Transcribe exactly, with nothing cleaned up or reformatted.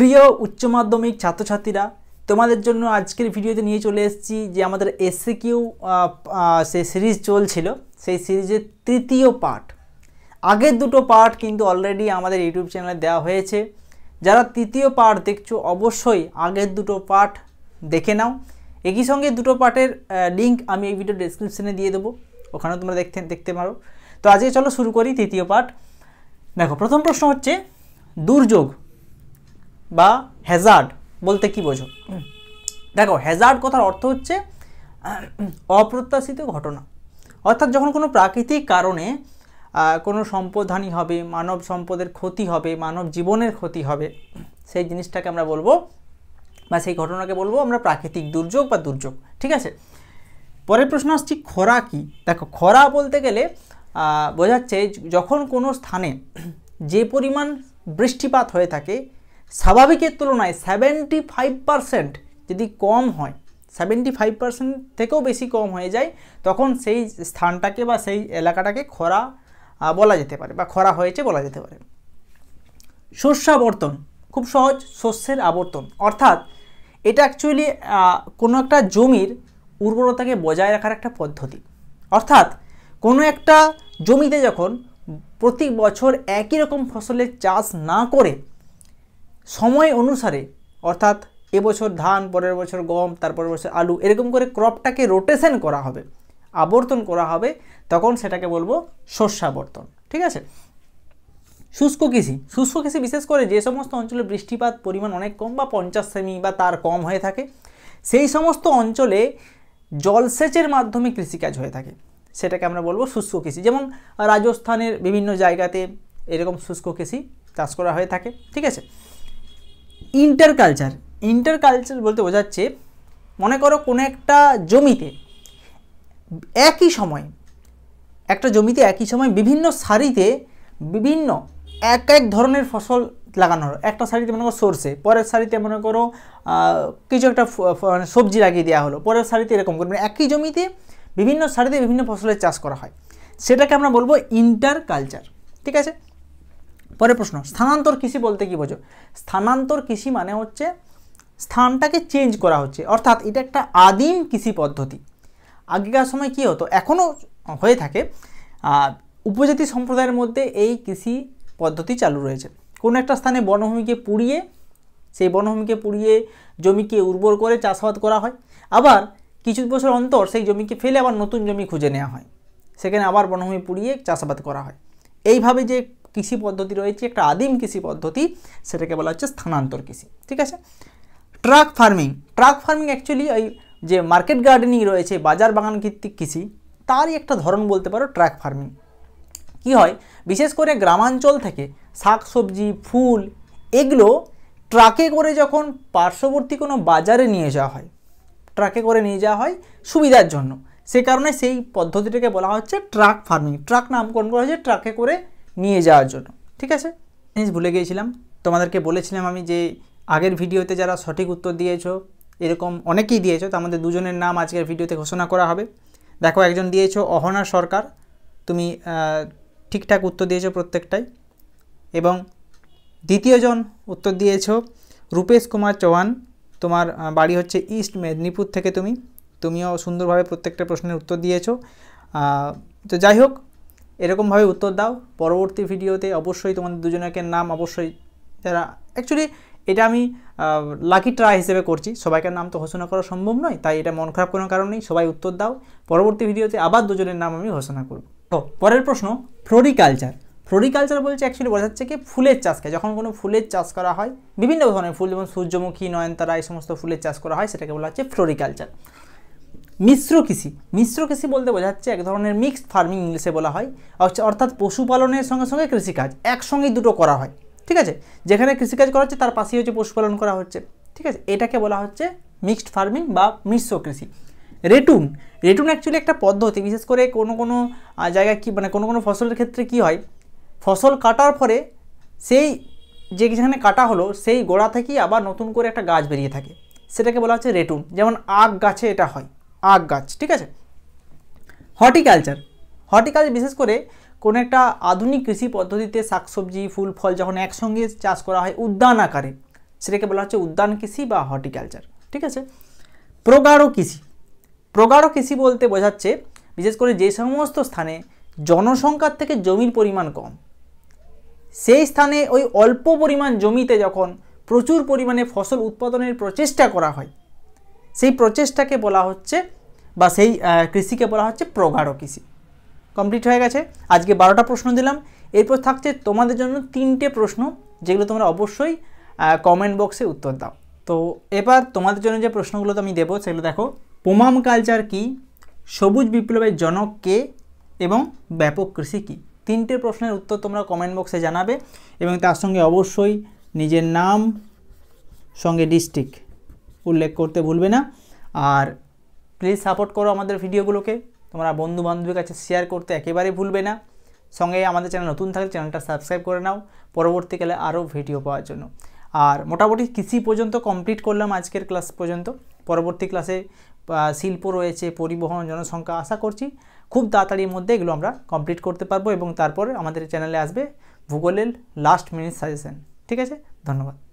প্রিয় উচ্চ মাধ্যমিক ছাত্রছাত্রীরা, তোমাদের জন্য আজকের ভিডিওতে নিয়ে চলে এসেছি যে আমাদের এসসিকিউ সে সিরিজ চলছিল, সেই সিরিজের তৃতীয় পার্ট। আগের দুটো পার্ট কিন্তু অলরেডি আমাদের ইউটিউব চ্যানেলে দেওয়া হয়েছে। যারা তৃতীয় পার্ট দেখছো অবশ্যই আগের দুটো পার্ট দেখে নাও। একই সঙ্গে দুটো পার্টের লিঙ্ক আমি এই ভিডিও ডেসক্রিপশনে দিয়ে দেবো, ওখানেও তোমরা দেখতে দেখতে পারো। তো আজকে চলো শুরু করি তৃতীয় পার্ট। দেখো, প্রথম প্রশ্ন হচ্ছে দুর্যোগ বা হ্যাজার্ড বলতে কি বোঝো? দেখো, হ্যাজার্ড কথার অর্থ হচ্ছে অপ্রত্যাশিত ঘটনা। অর্থাৎ যখন কোনো প্রাকৃতিক কারণে কোনো সম্পদহানি হবে, মানব সম্পদের ক্ষতি হবে, মানব জীবনের ক্ষতি হবে, সেই জিনিসটাকে আমরা বলবো বা সেই ঘটনাকে বলবো আমরা প্রাকৃতিক দুর্যোগ বা দুর্যোগ। ঠিক আছে, পরের প্রশ্ন আসছি খরা কি। দেখো, খরা বলতে গেলে বোঝাচ্ছে যখন কোনো স্থানে যে পরিমাণ বৃষ্টিপাত হয়ে থাকে স্বাভাবিকের তুলনায় সেভেন্টি ফাইভ পারসেন্ট যদি কম হয়, সেভেন্টি ফাইভ পারসেন্ট থেকেও বেশি কম হয়ে যায়, তখন সেই স্থানটাকে বা সেই এলাকাটাকে খরা বলা যেতে পারে বা খরা হয়েছে বলা যেতে পারে। শস্যাবর্তন খুব সহজ, শস্যের আবর্তন, অর্থাৎ এটা অ্যাকচুয়ালি কোনো একটা জমির উর্বরতাকে বজায় রাখার একটা পদ্ধতি। অর্থাৎ কোনো একটা জমিতে যখন প্রতি বছর একই রকম ফসলের চাষ না করে সময় অনুসারে, অর্থাৎ এবছর ধান, পরের বছর গম, তারপরের বছর আলু, এরকম করে ক্রপটাকে রোটেশন করা হবে, আবর্তন করা হবে, তখন সেটাকে বলবো শস্যাবর্তন। ঠিক আছে। শুষ্ক কৃষি, শুষ্ক কৃষি বিশেষ করে যে সমস্ত অঞ্চলে বৃষ্টিপাত পরিমাণ অনেক কম বা পঞ্চাশ সেমি বা তার কম হয়ে থাকে, সেই সমস্ত অঞ্চলে জলসেচের মাধ্যমে কৃষিকাজ হয়ে থাকে, সেটাকে আমরা বলবো শুষ্ক কৃষি। যেমন রাজস্থানের বিভিন্ন জায়গাতে এরকম শুষ্ক কৃষি চাষ করা হয়ে থাকে। ঠিক আছে। ইন্টার কালচার, ইন্টার কালচার বলতে বোঝাচ্ছে মনে করো কোনো একটা জমিতে একই সময় একটা জমিতে একই সময় বিভিন্ন সারিতে বিভিন্ন এক এক ধরনের ফসল লাগানো হলো। একটা সারিতে মনে করো সরষে, পরের সারিতে মনে করো কিছু একটা সবজি লাগিয়ে দেওয়া হলো, পরের সারিতে এরকম করে একই জমিতে বিভিন্ন সারিতে বিভিন্ন ফসলের চাষ করা হয়, সেটাকে আমরা বলবো ইন্টার কালচার। ঠিক আছে। পরের প্রশ্ন, স্থানান্তর কৃষি বলতে কি বোঝো? স্থানান্তর কৃষি মানে হচ্ছে স্থানটাকে চেঞ্জ করা হচ্ছে, অর্থাৎ এটা একটা আদিম কৃষি পদ্ধতি। আগেকার সময় কি হতো, এখনও হয়ে থাকে, উপজাতি সম্প্রদায়ের মধ্যে এই কৃষি পদ্ধতি চালু রয়েছে। কোনো একটা স্থানে বনভূমিকে পুড়িয়ে, সেই বনভূমিকে পুড়িয়ে জমিকে উর্বর করে চাষাবাদ করা হয়, আবার কিছু বছর অন্তর সেই জমিকে ফেলে আবার নতুন জমি খুঁজে নেওয়া হয়, সেখানে আবার বনভূমি পুড়িয়ে চাষাবাদ করা হয়। এইভাবে যে কৃষি পদ্ধতি রয়েছে, একটা আদিম কৃষি পদ্ধতি, সেটাকে বলা হচ্ছে স্থানান্তর কৃষি। ঠিক আছে। Truck farming, truck farming actually এই যে মার্কেট গার্ডেনিং রয়েছে, বাজার বাগান ভিত্তিক কৃষি, তারই একটা ধরন বলতে পারো ট্রাক ফার্মিং। কি হয়, বিশেষ করে গ্রামাঞ্চল থেকে শাক সবজি, ফুল, এগুলো ট্রাকে করে যখন পার্শ্ববর্তী কোনো বাজারে নিয়ে যাওয়া হয়, ট্রাকে করে নিয়ে যাওয়া হয় সুবিধার জন্য, সে কারণে সেই পদ্ধতিটাকে বলা হচ্ছে ট্রাক ফার্মিং। ট্রাক নামকরণ করা হয়েছে ট্রাকে করে নিয়ে যাওয়ার জন্য। ঠিক আছে। জিনিস ভুলে গিয়েছিলাম, তোমাদেরকে বলেছিলাম আমি যে আগের ভিডিওতে যারা সঠিক উত্তর দিয়েছো, এরকম অনেকেই দিয়েছো, তো আমাদের দুজনের নাম আজকের ভিডিওতে ঘোষণা করা হবে। দেখো, একজন দিয়েছো অহনা সরকার, তুমি ঠিকঠাক উত্তর দিয়েছো প্রত্যেকটাই, এবং দ্বিতীয়জন উত্তর দিয়েছো রূপেশ কুমার চৌহান, তোমার বাড়ি হচ্ছে ইস্ট মেদিনীপুর থেকে, তুমি তুমিও সুন্দরভাবে প্রত্যেকটা প্রশ্নের উত্তর দিয়েছো। তো যাই হোক, এরকমভাবে উত্তর দাও। পরবর্তী ভিডিওতে অবশ্যই তোমাদের দুজনের নাম অবশ্যই, যারা অ্যাকচুয়ালি এটা আমি লাকি ট্রাই হিসেবে করছি, সবাইকার নাম তো ঘোষণা করা সম্ভব নয়, তাই এটা মন খারাপ কোনো কারণ নেই, সবাই উত্তর দাও। পরবর্তী ভিডিওতে আবার দুজনের নাম আমি ঘোষণা করব। তো পরের প্রশ্ন, ফ্লোরিকালচার। ফ্লোরিকালচার বলছে অ্যাকচুয়ালি বোঝাচ্ছে কি ফুলের চাষকে, যখন কোনো ফুলের চাষ করা হয়, বিভিন্ন ধরনের ফুল, যেমন সূর্যমুখী, নয়নতারা, এই সমস্ত ফুলের চাষ করা হয়, সেটাকে বলা হচ্ছে ফ্লোরিকালচার। মিশ্র কৃষি, মিশ্র কৃষি বলতে বোঝাচ্ছে এক ধরনের মিক্সড ফার্মিং ইংলিশে বলা হয়, অর্থাৎ পশুপালনের সঙ্গে সঙ্গে কৃষিকাজ একসঙ্গেই দুটো করা হয়। ঠিক আছে। যেখানে কৃষিকাজ করা হচ্ছে তার পাশেই হচ্ছে পশুপালন করা হচ্ছে। ঠিক আছে, এটাকে বলা হচ্ছে মিক্সড ফার্মিং বা মিশ্র কৃষি। রেটুন, রেটুন অ্যাকচুয়ালি একটা পদ্ধতি, বিশেষ করে কোনো কোনো জায়গায় কি মানে কোনো কোনো ফসলের ক্ষেত্রে কি হয়, ফসল কাটার পরে সেই যে যেখানে কাটা হলো সেই গোড়া থেকেই আবার নতুন করে একটা গাছ বেরিয়ে থাকে, সেটাকে বলা হচ্ছে রেটুন। যেমন আখ গাছে এটা হয়, আখ গাছ। ঠিক আছে। হর্টিকালচার, হর্টিকালচার বিশেষ করে কোনো একটা আধুনিক কৃষি পদ্ধতিতে শাকসবজি, ফুল ফল যখন একসঙ্গে চাষ করা হয় উদ্যান আকারে, সেটাকে বলা হচ্ছে উদ্যান কৃষি বা হর্টিকালচার। ঠিক আছে। প্রগাঢ় কৃষি, প্রগাঢ় কৃষি বলতে বোঝাচ্ছে বিশেষ করে যে সমস্ত স্থানে জনসংখ্যার থেকে জমির পরিমাণ কম, সেই স্থানে ওই অল্প পরিমাণ জমিতে যখন প্রচুর পরিমাণে ফসল উৎপাদনের প্রচেষ্টা করা হয়, সেই প্রচেষ্টাকে বলা হচ্ছে বা সেই কৃষিকে বলা হচ্ছে প্রগাঢ় কৃষি। কমপ্লিট হয়ে গেছে। আজকে বারোটা প্রশ্ন দিলাম, এরপর থাকছে তোমাদের জন্য তিনটে প্রশ্ন, যেগুলো তোমরা অবশ্যই কমেন্ট বক্সে উত্তর দাও। তো এবার তোমাদের জন্য যে প্রশ্নগুলো তো আমি দেবো সেগুলো দেখো। পোমাম কালচার কি, সবুজ বিপ্লবের জনক কে এবং ব্যাপক কৃষি কী? তিনটে প্রশ্নের উত্তর তোমরা কমেন্ট বক্সে জানাবে এবং তার সঙ্গে অবশ্যই নিজের নাম সঙ্গে ডিস্ট্রিক্ট উল্লেখ করতে ভুলবে না। আর প্লিজ সাপোর্ট করো আমাদের ভিডিওগুলোকে, তোমরা বন্ধু বান্ধবের কাছে শেয়ার করতে একেবারেই ভুলবে না। সঙ্গে আমাদের চ্যানেল নতুন থাকলে চ্যানেলটা সাবস্ক্রাইব করে নাও পরবর্তীকালে আরও ভিডিও পাওয়ার জন্য। আর মোটামুটি কৃষি পর্যন্ত কমপ্লিট করলাম আজকের ক্লাস পর্যন্ত। পরবর্তী ক্লাসে শিল্প রয়েছে, পরিবহন, জনসংখ্যা, আশা করছি খুব তাড়াতাড়ির মধ্যে এগুলো আমরা কমপ্লিট করতে পারবো এবং তারপরে আমাদের চ্যানেলে আসবে ভূগোলের লাস্ট মিনিট সাজেশন। ঠিক আছে, ধন্যবাদ।